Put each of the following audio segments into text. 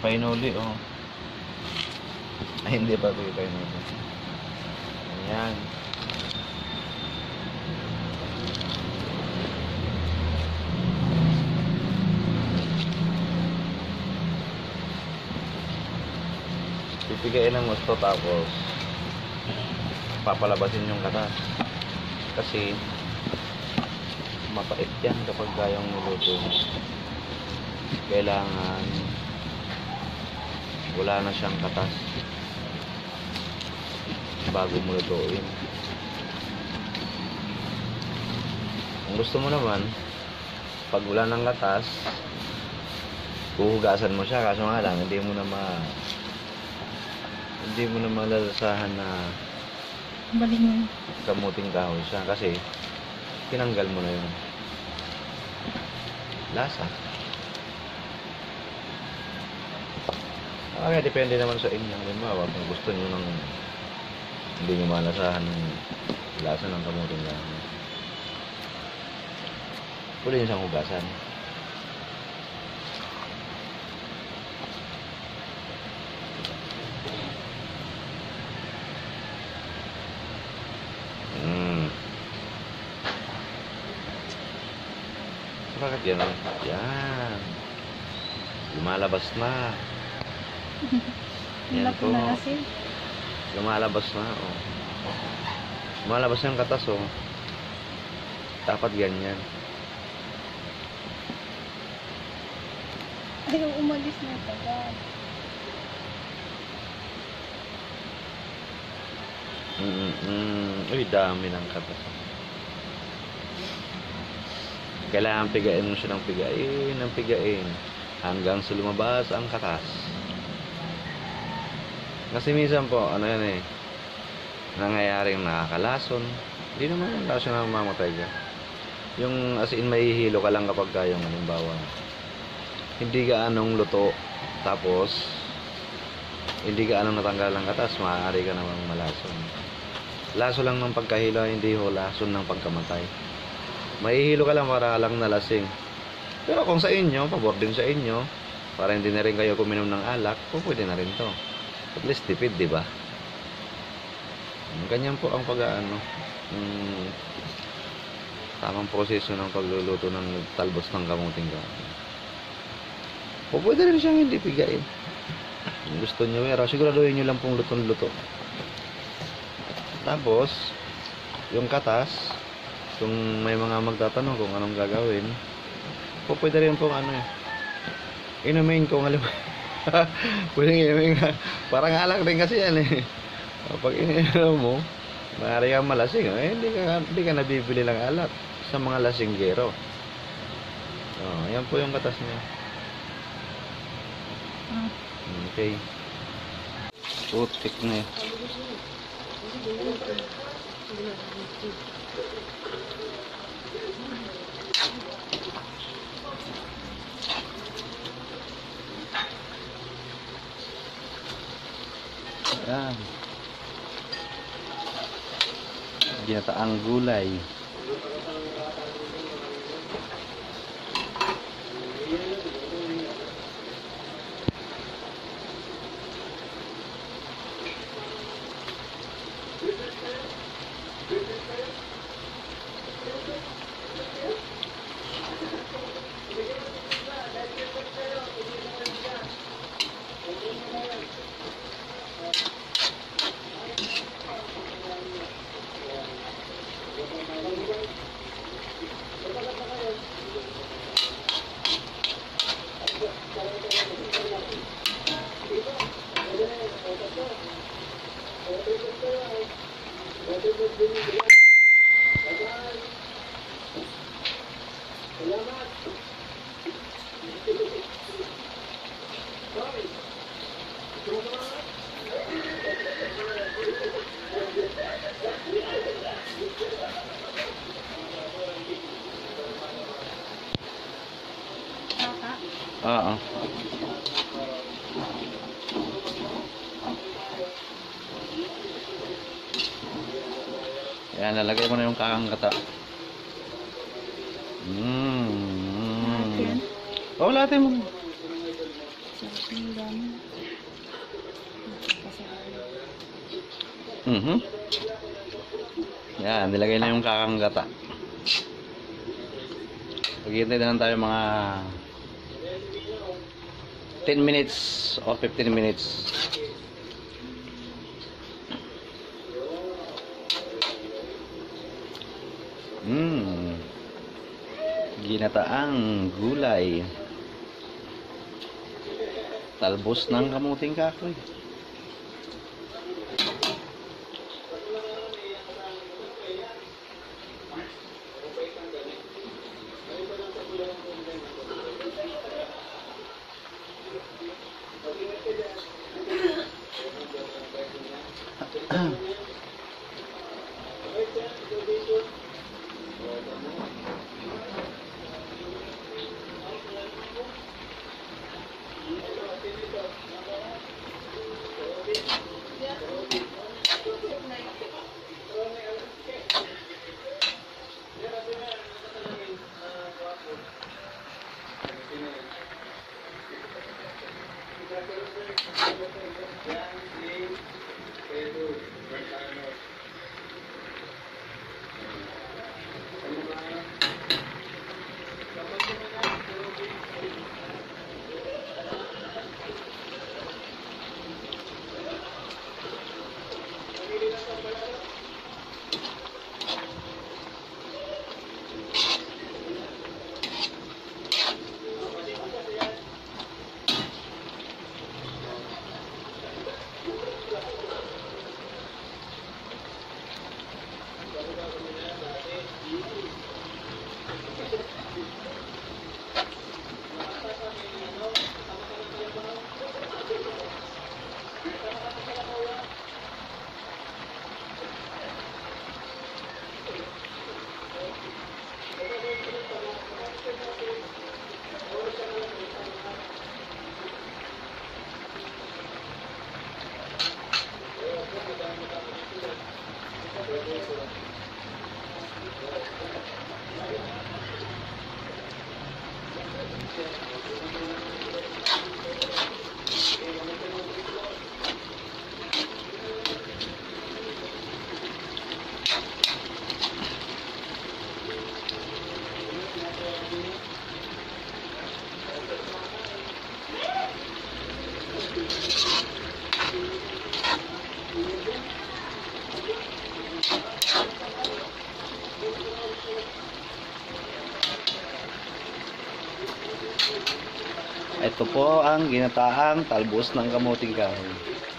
painuli, oh. Ay, hindi pa ito painuli. Ayan. Pipigain ng gusto tapos papalabasin yung katas. Kasi mapait yan kapag gayong niluto mo. Kailangan wala na siyang katas bago mo lutuin. Kung gusto mo naman, pag wala ng katas, huhugasan mo siya, kaso nga lang hindi mo na malalasahan na Baling kamuting kahoy siya kasi tinanggal mo na yung lasa. Kaya depende naman sa inyo. Halimbawa, kung gusto nyo ng hindi nyo malasahan ng lasa ng kamuting kahoy, pwede nyo siyang hugasan. Bakit yan? Yan. Lumalabas na. Yan po. Lumalabas na. Oh. Lumalabas na yung katas. Oh. Dapat ganyan. ayaw umalis na agad. Uy, dami ng katas. Kailangan pigain mo siya ng pigain hanggang sa lumabas ang katas. Kasi minsan po, ano yan eh, nangyayaring nakakalason. Hindi naman yung lason na mamamatay ka. Yung as in mahihilo ka lang kapag kayong halimbawa hindi ka anong luto, tapos hindi ka anong natanggal ang katas, maaari ka namang malason. Laso lang ng pagkahilo, hindi ho lason ng pagkamatay. Mahihilo ka lang para lang nalasing. Pero kung sa inyo, pabor din sa inyo, para hindi na rin kayo kuminom ng alak, pwede na rin to. At least tipid, di ba? Ganyan po ang pag-aano, tamang proseso ng pagluluto ng talbos ng kamuting kahoy. Pwede rin siyang hindi pigain. Kung gusto nyo, pero siguraduhin nyo lang pong lutong-luto. Tapos, yung katas, kung may mga magtatanong kung anong gagawin, pwede rin pong inumin kung alam. Pwede inumin ka. Parang alak din kasi yan eh. Pag ininom mo, maaari kang malasing. Hindi ka nabibili ng alak sa mga lasinggero. Yan po yung katas niya. Okay. Putik na eh. Ayan. Ginataang gulay. Oo. Ayan, lalagay mo na yung kakangkata. Lahat yan? Oo, lahat mo. Sarap ng dami. Mhm. Yan, nilagay na yung kakang gata. Maghihintay na lang tayo mga 10 minutes o 15 minutes. Ginataang gulay. Talbos ng kamuting kahoy. Ito po ang ginataang talbos ng kamuting kahoy.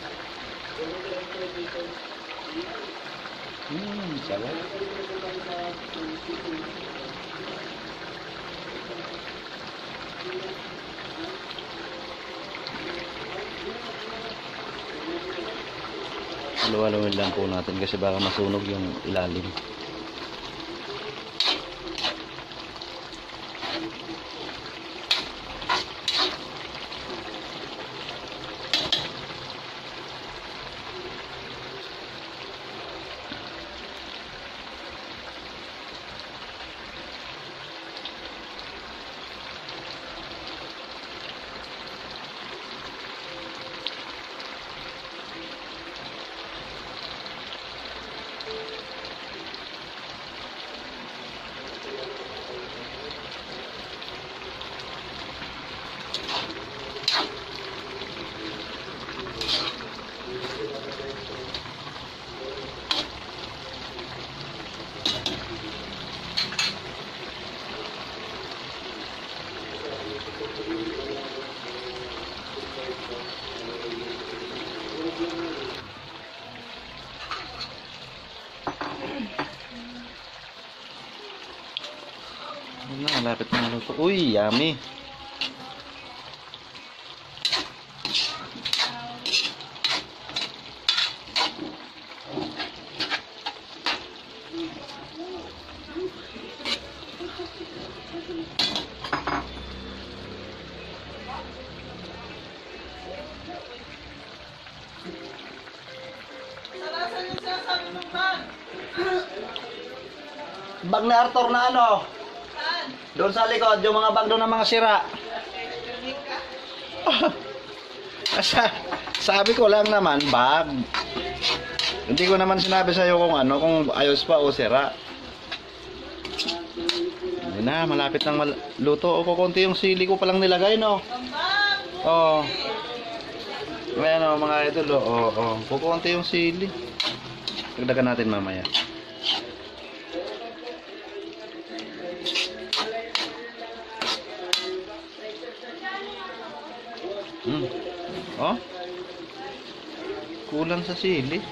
Sarap. Halu-haluin lang po natin kasi baka masunog yung ilalim. Lapit na luto. Uy, yummy. Bag ni Arthur na ano? Doon sa likod, yung mga bag doon ng mga sira. Sabi ko lang naman, bag. Hindi ko naman sinabi sa'yo kung ano, kung ayos pa o sira. Ayun na, malapit nang luto. O, kukunti yung sili ko palang nilagay, no? Oo. Ayan o, mga idol, oo. Kukunti yung sili. Dagdagan natin mamaya. Oh? Kulang sa sili.